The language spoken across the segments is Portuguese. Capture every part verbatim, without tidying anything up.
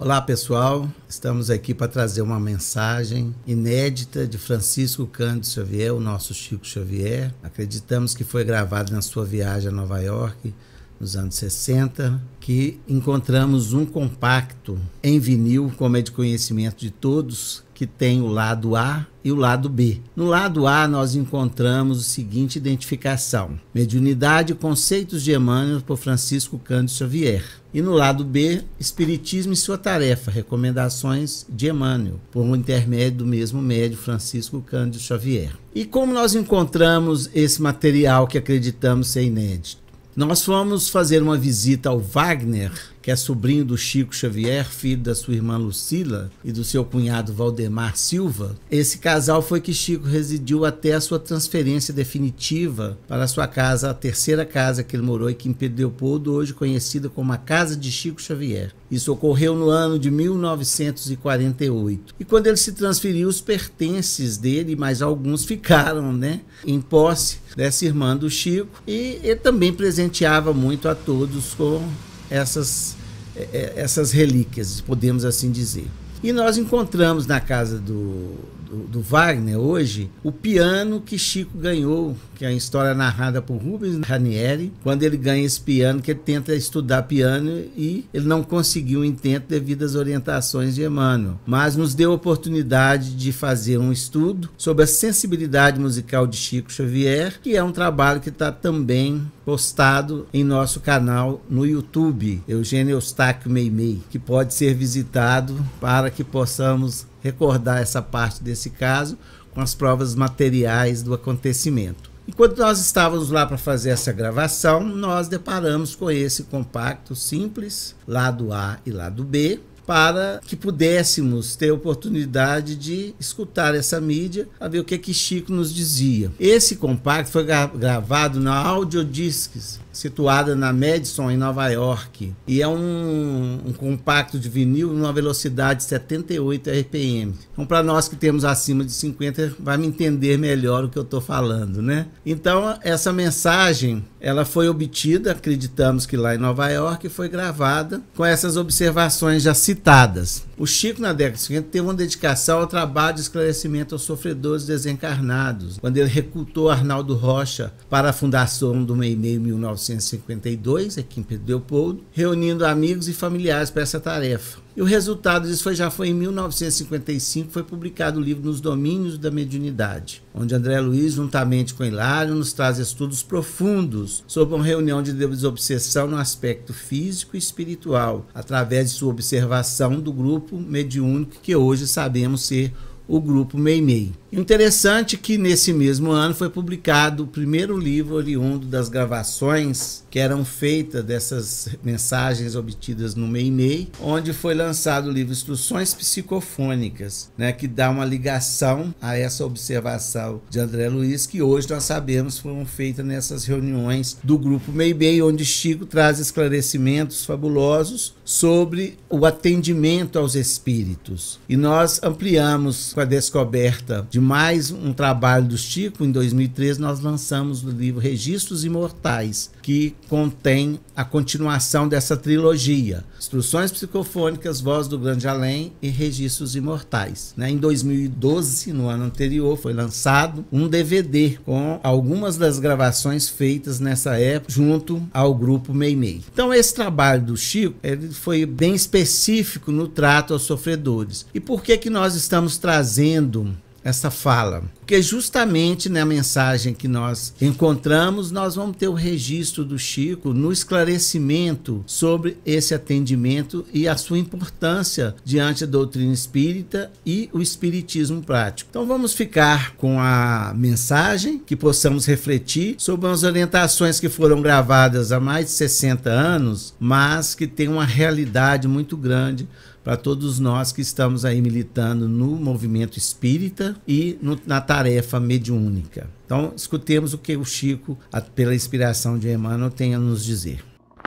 Olá pessoal, estamos aqui para trazer uma mensagem inédita de Francisco Cândido Xavier, o nosso Chico Xavier. Acreditamos que foi gravado na sua viagem a Nova York nos anos sessenta, que encontramos um compacto em vinil, como é de conhecimento de todos, que tem o lado A e o lado B. No lado A nós encontramos a seguinte identificação: Mediunidade e Conceitos de Emmanuel, por Francisco Cândido Xavier. E no lado B, Espiritismo e Sua Tarefa, Recomendações de Emmanuel, por um intermédio do mesmo médium, Francisco Cândido Xavier. E como nós encontramos esse material que acreditamos ser inédito? Nós fomos fazer uma visita ao Wagner, que é sobrinho do Chico Xavier, filho da sua irmã Lucila e do seu cunhado Valdemar Silva. Esse casal foi que Chico residiu até a sua transferência definitiva para a sua casa, a terceira casa que ele morou aqui em Pedro Leopoldo, hoje conhecida como a Casa de Chico Xavier. Isso ocorreu no ano de mil novecentos e quarenta e oito. E quando ele se transferiu, os pertences dele, mas alguns ficaram, né, em posse dessa irmã do Chico. E ele também presenteava muito a todos com essas, essas relíquias, podemos assim dizer. E nós encontramos na casa do, do, do Wagner hoje o piano que Chico ganhou, que é a história narrada por Rubens Ranieri, quando ele ganha esse piano, que ele tenta estudar piano e ele não conseguiu o intento devido às orientações de Emmanuel, mas nos deu a oportunidade de fazer um estudo sobre a sensibilidade musical de Chico Xavier, que é um trabalho que está também postado em nosso canal no YouTube, Eugênio Eustáquio Meimei, que pode ser visitado para que possamos recordar essa parte desse caso com as provas materiais do acontecimento. Enquanto nós estávamos lá para fazer essa gravação, nós deparamos com esse compacto simples, lado A e lado B, para que pudéssemos ter a oportunidade de escutar essa mídia, a ver o que que Chico nos dizia. Esse compacto foi gra gravado na Audiodiscs, situada na Madison, em Nova York, e é um, um compacto de vinil numa velocidade de setenta e oito R P M. Então, para nós que temos acima de cinquenta, vai me entender melhor o que eu estou falando, né? Então, essa mensagem, ela foi obtida, acreditamos que lá em Nova York, e foi gravada com essas observações já citadas. O Chico, na década de cinquenta, teve uma dedicação ao trabalho de esclarecimento aos sofredores desencarnados, quando ele recrutou Arnaldo Rocha para a fundação do Meimei em mil novecentos e cinquenta e dois, aqui em Pedro Leopoldo, reunindo amigos e familiares para essa tarefa. E o resultado disso foi, já foi em mil novecentos e cinquenta e cinco, foi publicado o livro Nos Domínios da Mediunidade, onde André Luiz, juntamente com Hilário, nos traz estudos profundos sobre uma reunião de desobsessão no aspecto físico e espiritual, através de sua observação do grupo mediúnico que hoje sabemos ser o grupo Meimei. Interessante que nesse mesmo ano foi publicado o primeiro livro oriundo das gravações que eram feitas dessas mensagens obtidas no Meimei, onde foi lançado o livro Instruções Psicofônicas, né, que dá uma ligação a essa observação de André Luiz, que hoje nós sabemos foram feitas nessas reuniões do grupo Meimei, onde Chico traz esclarecimentos fabulosos sobre o atendimento aos espíritos. E nós ampliamos com a descoberta de mais um trabalho do Chico. Em dois mil e treze nós lançamos o livro Registros Imortais, que contém a continuação dessa trilogia: Instruções Psicofônicas, Voz do Grande Além e Registros Imortais. Né? Em dois mil e doze, no ano anterior, foi lançado um D V D com algumas das gravações feitas nessa época junto ao grupo Meimei. Então esse trabalho do Chico, ele foi bem específico no trato aos sofredores. E por que que nós estamos trazendo essa fala? Porque justamente na mensagem que nós encontramos, nós vamos ter o registro do Chico no esclarecimento sobre esse atendimento e a sua importância diante da doutrina espírita e o espiritismo prático. Então vamos ficar com a mensagem, que possamos refletir sobre as orientações que foram gravadas há mais de sessenta anos, mas que tem uma realidade muito grande para todos nós que estamos aí militando no movimento espírita e no, na tarefa mediúnica. Então, escutemos o que o Chico, a, pela inspiração de Emmanuel, tem a nos dizer.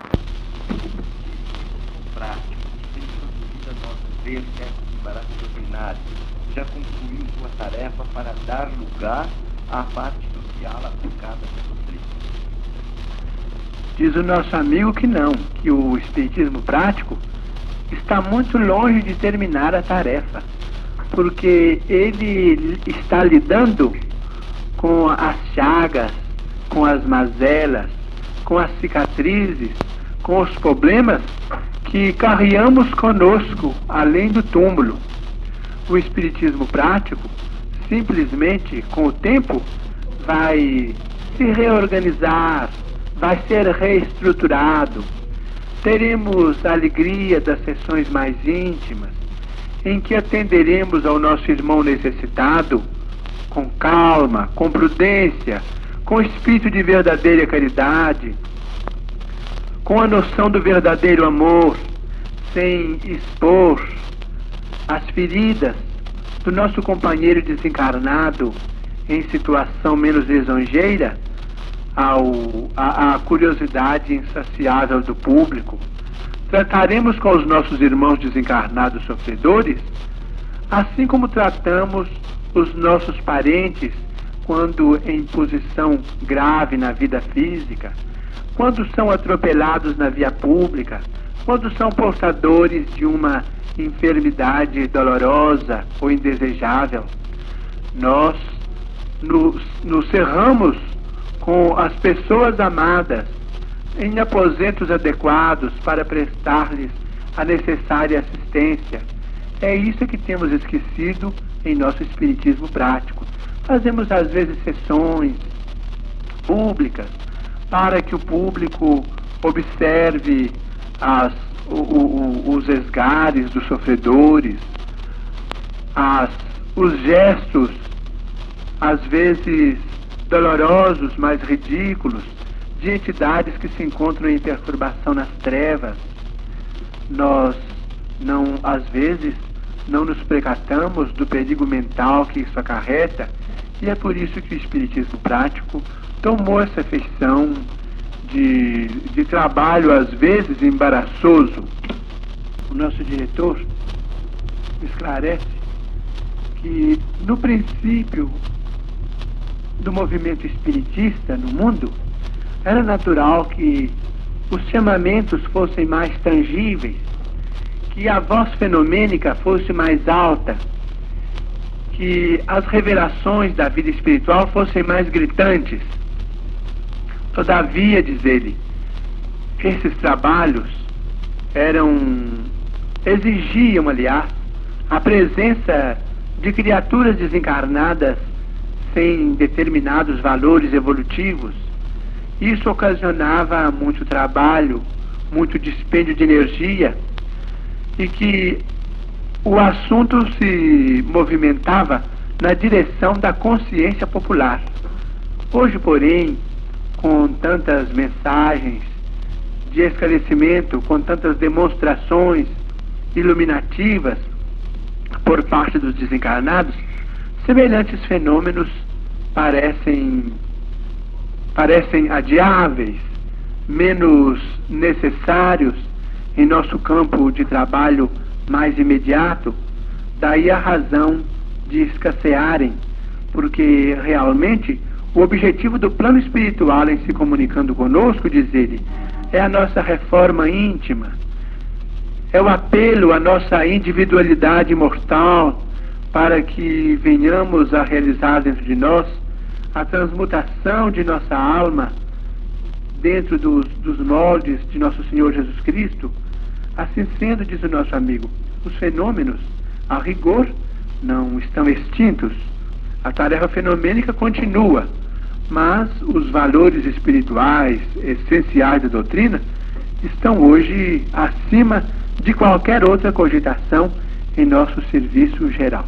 Prático, tem produzido a nossa vez essa embaraço doutrinário, já concluiu sua tarefa para dar lugar à parte social aplicada à doutrina. Diz o nosso amigo que não, que o espiritismo prático está muito longe de terminar a tarefa, porque ele está lidando com as chagas, com as mazelas, com as cicatrizes, com os problemas que carregamos conosco além do túmulo. O espiritismo prático, simplesmente, com o tempo, vai se reorganizar, vai ser reestruturado. Teremos a alegria das sessões mais íntimas, em que atenderemos ao nosso irmão necessitado com calma, com prudência, com espírito de verdadeira caridade, com a noção do verdadeiro amor, sem expor as feridas do nosso companheiro desencarnado em situação menos lisonjeira ao, a, a curiosidade insaciável do público. Trataremos com os nossos irmãos desencarnados sofredores, assim como tratamos os nossos parentes quando em posição grave na vida física, quando são atropelados na via pública, quando são portadores de uma enfermidade dolorosa ou indesejável. Nós nos, nos cerramos com as pessoas amadas em aposentos adequados para prestar-lhes a necessária assistência. É isso que temos esquecido em nosso espiritismo prático. Fazemos às vezes sessões públicas para que o público observe as, o, o, os esgares dos sofredores, as, os gestos, às vezes dolorosos, mas ridículos, de entidades que se encontram em perturbação nas trevas. Nós, não, às vezes, não nos percatamos do perigo mental que isso acarreta, e é por isso que o espiritismo prático tomou essa feição de, de trabalho, às vezes, embaraçoso. O nosso diretor esclarece que, no princípio do movimento espiritista no mundo, era natural que os chamamentos fossem mais tangíveis, que a voz fenomênica fosse mais alta, que as revelações da vida espiritual fossem mais gritantes. Todavia, diz ele, esses trabalhos eram, exigiam, aliás, a presença de criaturas desencarnadas sem determinados valores evolutivos. Isso ocasionava muito trabalho, muito dispêndio de energia, e que o assunto se movimentava na direção da consciência popular. Hoje, porém, com tantas mensagens de esclarecimento, com tantas demonstrações iluminativas por parte dos desencarnados, semelhantes fenômenos parecem, parecem adiáveis, menos necessários em nosso campo de trabalho mais imediato. Daí a razão de escassearem, porque realmente o objetivo do plano espiritual em se comunicando conosco, diz ele, é a nossa reforma íntima, é o apelo à nossa individualidade mortal, para que venhamos a realizar dentro de nós a transmutação de nossa alma dentro dos, dos moldes de nosso Senhor Jesus Cristo. Assim sendo, diz o nosso amigo, os fenômenos, a rigor, não estão extintos. A tarefa fenomênica continua, mas os valores espirituais essenciais da doutrina estão hoje acima de qualquer outra cogitação em nosso serviço geral.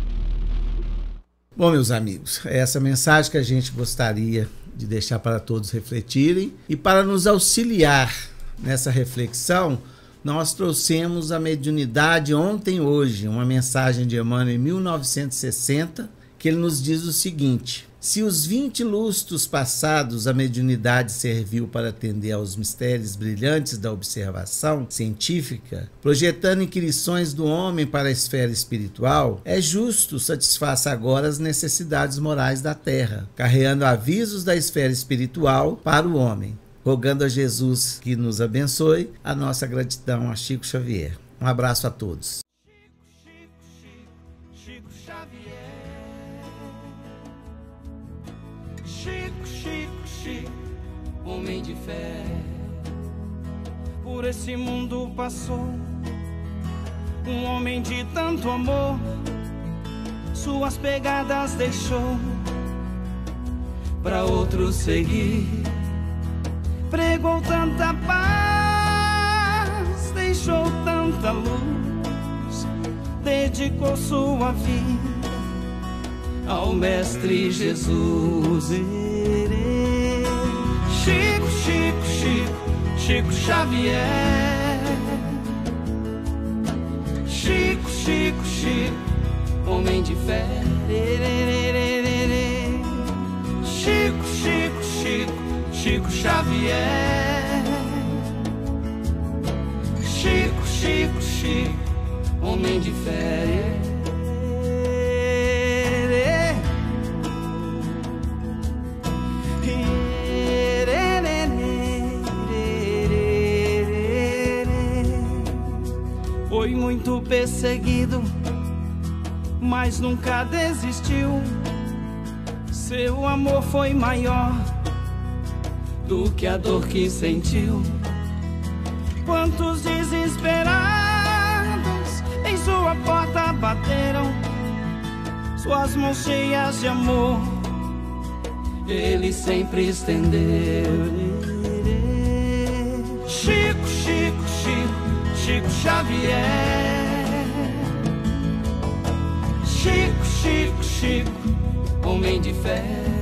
Bom, meus amigos, é essa mensagem que a gente gostaria de deixar para todos refletirem, e para nos auxiliar nessa reflexão, nós trouxemos a mediunidade ontem e hoje, uma mensagem de Emmanuel em mil novecentos e sessenta, que ele nos diz o seguinte: se os vinte lustros passados a mediunidade serviu para atender aos mistérios brilhantes da observação científica, projetando inquirições do homem para a esfera espiritual, é justo satisfaça agora as necessidades morais da terra, carreando avisos da esfera espiritual para o homem. Rogando a Jesus que nos abençoe, a nossa gratidão a Chico Xavier. Um abraço a todos. Chico, Chico, Chico Xavier. Chico, Chico, Chico, homem de fé. Por esse mundo passou um homem de tanto amor, suas pegadas deixou pra outros seguir. Pregou tanta paz, deixou tanta luz, dedicou sua vida ao Mestre Jesus. Chico, Chico, Chico, Chico Xavier. Chico, Chico, Chico, homem de fé. Chico, Chico, Chico, Chico Xavier. Chico, Chico, Chico, homem de fé. Foi muito perseguido, mas nunca desistiu. Seu amor foi maior do que a dor que sentiu. Quantos desesperados em sua porta bateram, suas mãos cheias de amor ele sempre estendeu. Chico, Chico, Chico, Chico Xavier. Chico, Chico, Chico, homem de fé.